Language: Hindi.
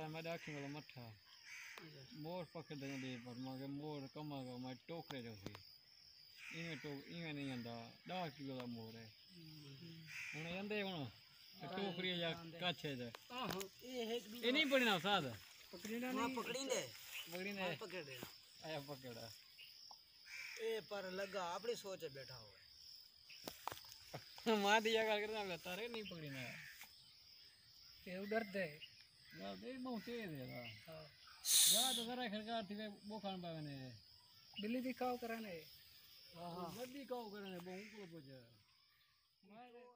मैं आखी वाला मठा मोर पकड़ दे पर मगे मोर कमा का मैं टोकरे जो सी इवें नहीं आंदा 10 किलो का मोर है हुन आंदे हुन टोकरी या काछे दे ये नहीं पड़ना साद पकड़ीना नहीं पकड़ी दे पकड़ दे आया पकड़ा ए पर लगा अपनी सोच बैठा हुआ है मां दिया करना लगता रे नहीं पकड़ीना ये डर दे बहुत तेज है हां रात जरा खड़का थी बोखान पावे ने बिल्ली दिखाओ कराने हां बड़ी काओ कराने बहुत ऊपर पहुंच